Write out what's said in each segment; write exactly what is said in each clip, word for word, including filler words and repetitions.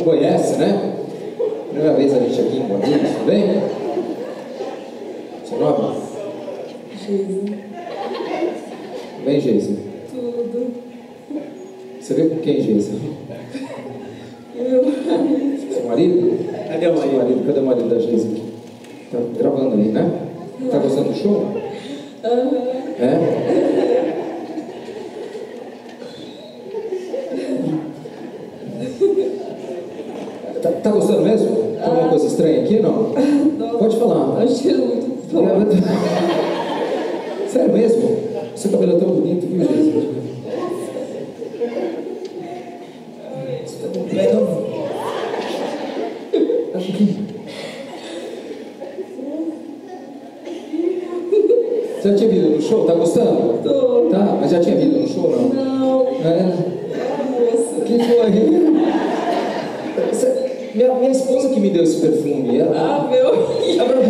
conhece, né? Primeira vez a gente aqui em Guarulhos, tudo bem? Seu nome? Geisa. Bem, Geisa? Tudo. Você veio com quem, Geisa? Meu marido. Seu marido? Cadê o marido? marido? Cadê o marido da Geisa aqui? Tá gravando ali, né? Tá gostando do show? Aham. Uhum. É? Tá, tá gostando mesmo? Tem alguma coisa estranha aqui, não? Não. Pode falar. Achei muito bom. Sério mesmo? Seu cabelo é tão bonito, viu, Geisa? Você tá com pé, não? Acho que... Você já tinha vindo no show? Tá gostando? Tô. Tá, mas já tinha vindo no show, não? Não. É? Moça. Quem foi? Você... Minha, minha esposa que me deu esse perfume. Ela... Ah, meu. Ela...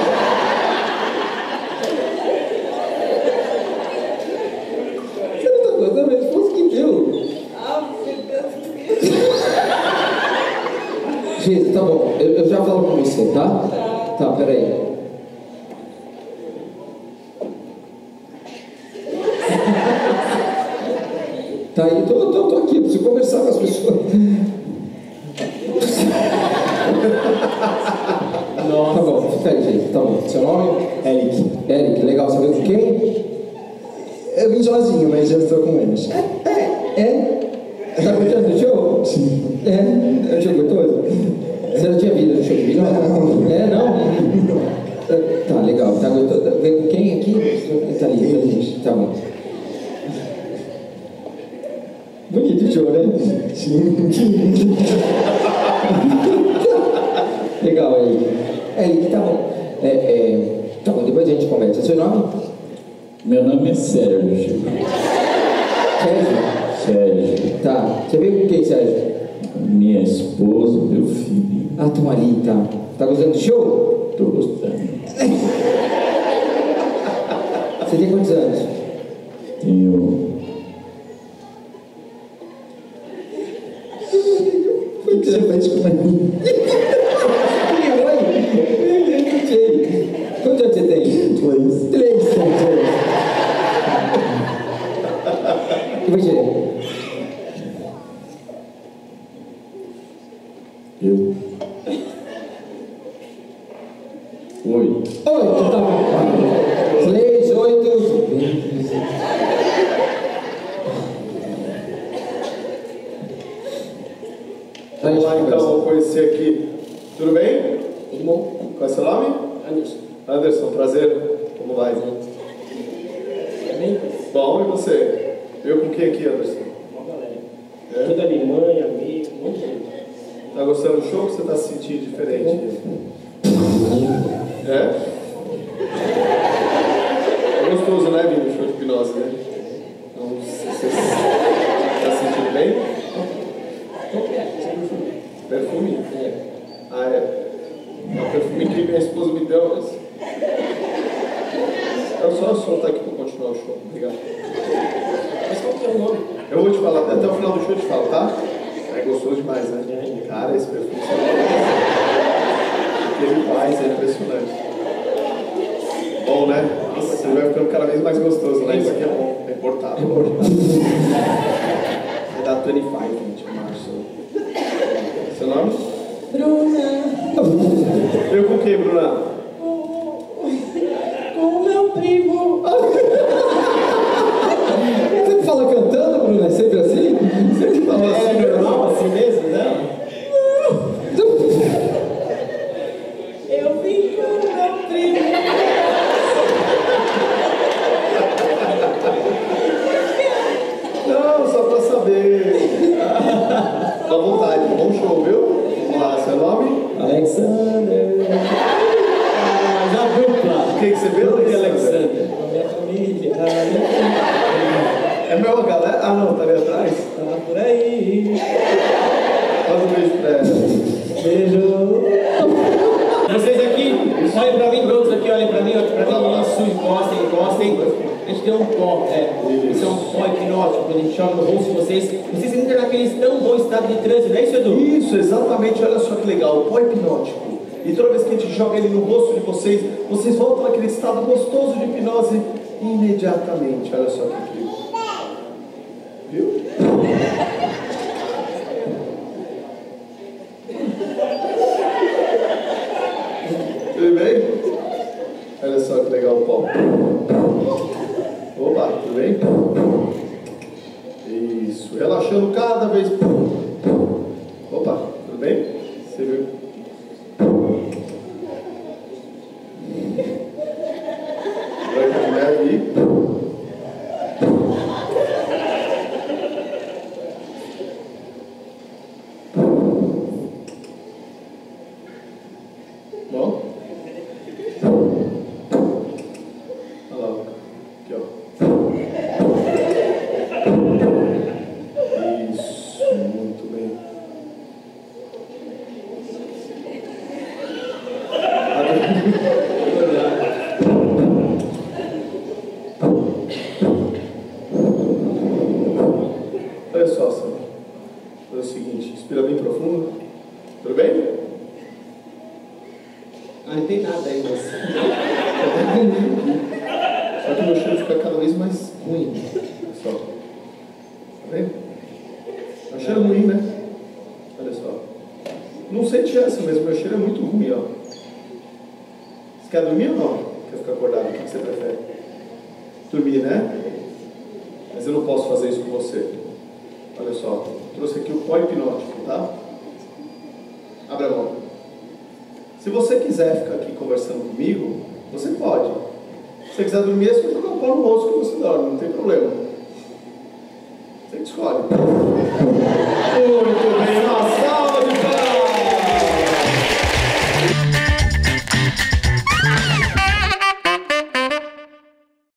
Você não tá gostando? Minha esposa que deu. Ah, meu Deus. Gente, tá bom. Eu, eu já falo com você, tá? Tá. Tá, peraí. Tá aí, tô, tô, tô aqui, preciso conversar com as pessoas. Nossa. Tá bom, fica aí, gente. Tá bom. Seu nome? Eric. Eric, legal. Você veio com quem? Eu vim sozinho, mas já estou com eles. É? É? Tá curtindo do show? Sim. É? É o show gostoso? Você já tinha vindo no show de Bilhão? Não. É, não? Tá, legal. Tá gostoso. Veio com quem aqui? Tá ali, tá ali. Tá bom. Bonito o show, né? Sim. Legal, Eric. Eric, tá bom. É, é, tá bom, depois a gente conversa. Seu nome? Meu nome é Sérgio. Sérgio? Sérgio. Tá. Você veio com quem, Sérgio? Minha esposa, meu filho. Ah, estão ali, tá. Tá gostando do show? Tô gostando. Você tem quantos anos? Tenho. O que você fez comigo? Quantos anos você tem? Dois. Três, são três. E você? Eu. Oito. Oito, tá bom. Três, oito. Vamos lá então, vamos conhecer aqui. Tudo bem? Tudo bom? Qual é seu nome? Anderson. Anderson, prazer. Como vai? Bem? Bom, e você? Eu com quem aqui, Anderson? Uma galera. É? Toda minha mãe, amigo, um monte de gente. Tá gostando do show ou você tá se sentindo diferente? É? É gostoso, né, vir no show de hipnose, né? Então, você tá se sentindo bem? Perfume? É. Ah, é. É o perfume que minha esposa me deu, mas... Eu só soltar aqui pra continuar o show. Obrigado. Mas qual que é o nome? Eu vou te falar, até o final do show eu te falo, tá? É gostoso demais, né? Cara, esse perfume... O que ele faz é impressionante. Bom, né? Nossa, ele vai ficando cada vez mais gostoso, né? Isso aqui é bom. É importado. É da vinte e cinco, gente, março. Seu nome? Bruna. Eu com quem, Bruna? Com o meu primo. Você fala cantando, Bruno? É sempre assim? Você que fala assim, É normal assim mesmo, né? Eu vim com o meu primo. Não, só pra saber. Fica à vontade, bom show, viu? Vamos lá, seu nome? Alexander. Ah, mas a dupla. O que, que você viu, Bruna e Alexander? Alexander. negócio, tem, a gente tem um pó, é, isso é um pó hipnótico, quando a gente joga no rosto de vocês, vocês entram naquele tão bom estado de transe, não é isso, Edu? Isso, exatamente, olha só que legal, o pó hipnótico. E toda vez que a gente joga ele no rosto de vocês, vocês voltam naquele estado gostoso de hipnose imediatamente. Olha só que incrível. Viu? Tudo bem? Olha só que legal o pó. Opa, tudo bem? Isso, relaxando cada vez. Opa, tudo bem? Você viu? Branca de neve. Bom? Olha lá, aqui ó. Isso, muito bem. Olha só, Sam. É o seguinte, inspira bem profundo. Tudo bem? Ah, não tem nada aí, mas... Só que o meu cheiro fica cada vez mais ruim. Olha só. Tá vendo? É um cheiro ruim, né? Olha só. Não sente essa, mas o meu cheiro é muito ruim, ó. Você quer dormir ou não? Quer ficar acordado? O que você prefere? Dormir, né? Mas eu não posso fazer isso com você. Olha só. Trouxe aqui o pó hipnótico, tá? Abra a mão. Se você quiser ficar aqui conversando comigo, você pode. Se você quiser dormir, é só jogar o pó no rosto que você dorme, não tem problema. Você que escolhe.